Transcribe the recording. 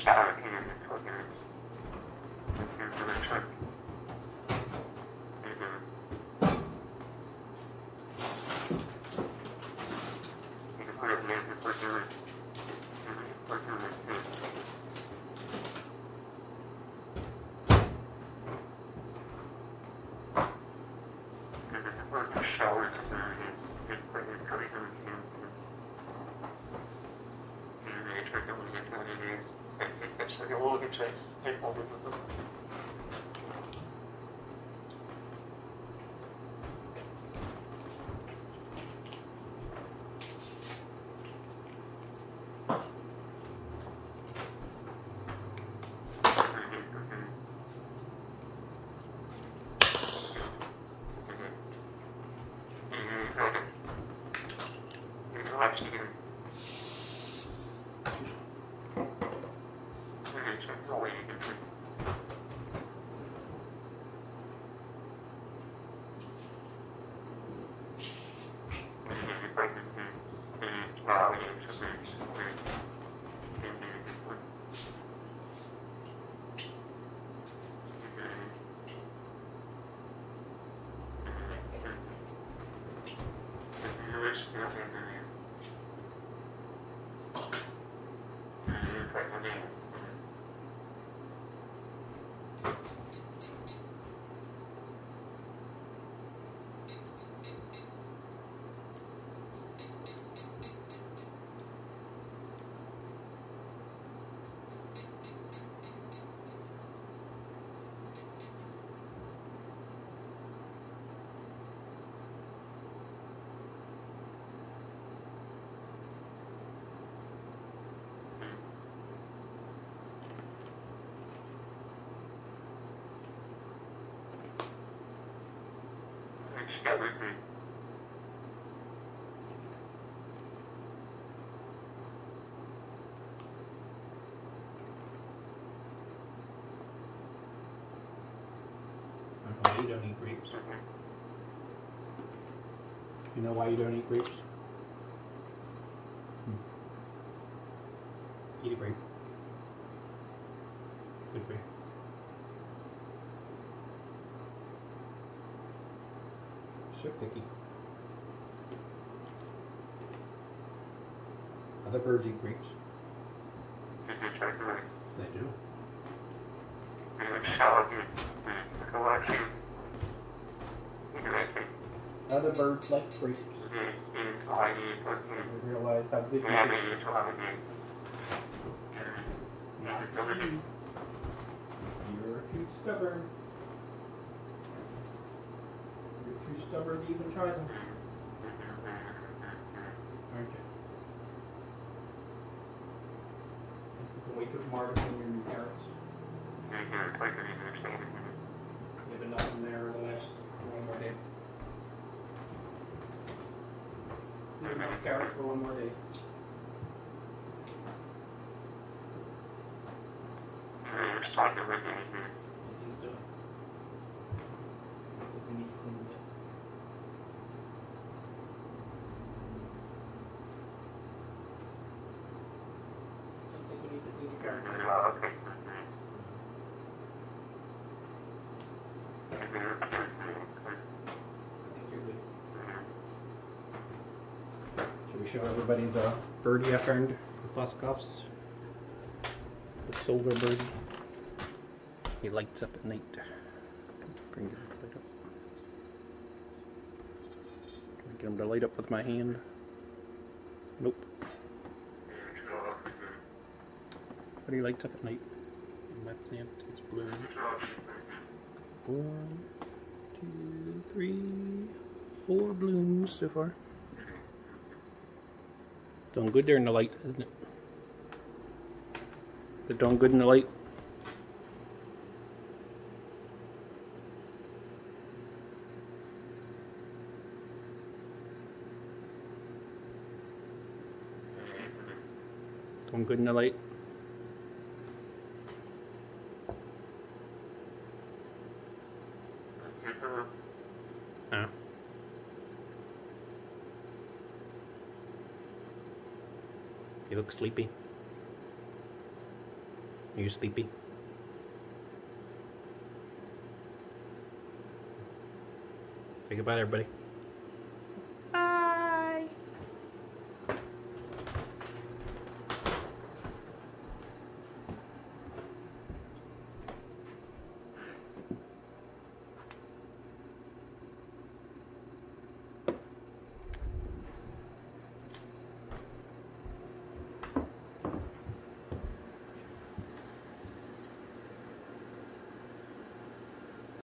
Why you don't eat grapes? You know why you don't eat grapes? Eat a grape. Good for you. So picky. Other birds eat grapes. They do. Other birds like grapes. They realize how good you are. You're too stubborn. You're too stubborn to even try them. Aren't you? You can wake up tomorrow to clean your new carrots. You have enough in there the last one more day. You have enough carrots for one more day. I think so. I think we need to clean it. I think we need to clean the carrots. Okay. I think you're good. Should we show everybody the birdie I found with Boscov's? The solar birdie. He lights up at night. Bring it light up. Can I get him to light up with my hand? Nope. But he lights up at night. My plant is blue. 1, 2, 3, 4 blooms so far. Doing good there in the light, isn't it? They're doing good in the light. Doing good in the light. You look sleepy. Are you sleepy? Say goodbye, everybody.